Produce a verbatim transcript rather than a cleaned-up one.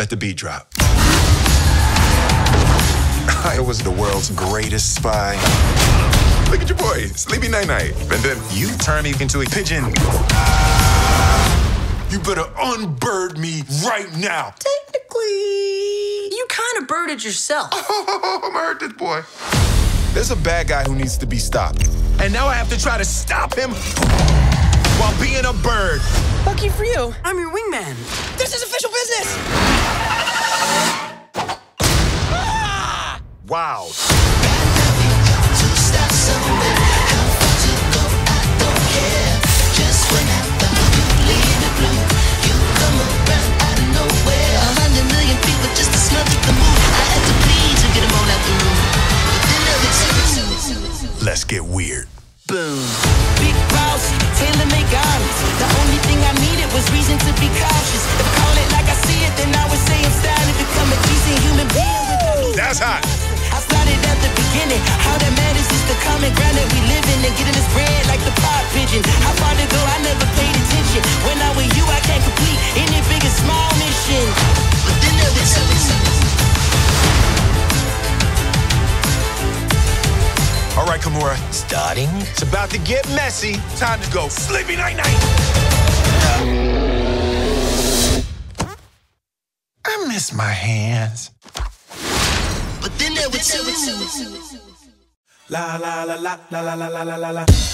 Let the beat drop. I was the world's greatest spy. Look at your boy, Sleepy Night Night. And then you turn me into a pigeon. You better unbird me right now. Technically, you kind of birded yourself. Oh, I'm hurt this boy. There's a bad guy who needs to be stopped. And now I have to try to stop him while being a bird. Lucky for you, I'm your wingman. This is official business. Ah! Wow. Let's get weird. Boom. Big boss, tailor-made garments. The only thing I needed was reason to be cautious. If I call it like I see it, then I would say I'm starting to become a decent human being. With That's hot. I started at the beginning. How that matters is the common ground that we live in and getting this bread like the pop pigeon. How far to go? I never paid attention. When I'm with you, I can't complete any big or small mission. But then there was All right, Kimura. starting. It's about to get messy. Time to go. Sleepy Night Night. I miss my hands. But then there were two. La la la la la la la la la la.